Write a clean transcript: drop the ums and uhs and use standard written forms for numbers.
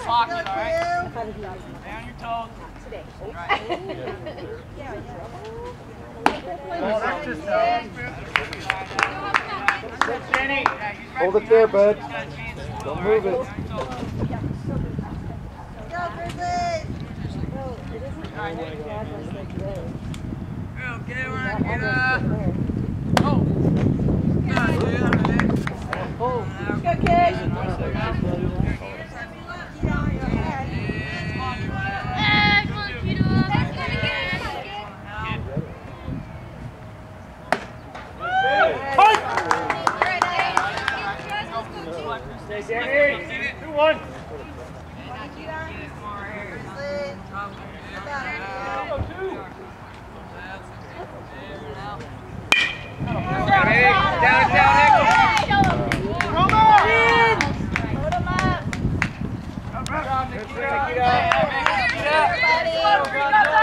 pocket, all right? Stay on your toes. Today. Hold it there, bud. Don't move it. Go, Grizzlies! Get it, Ryan. Get up. Go. Go, kids! Stay Danny. 2-1. Everybody!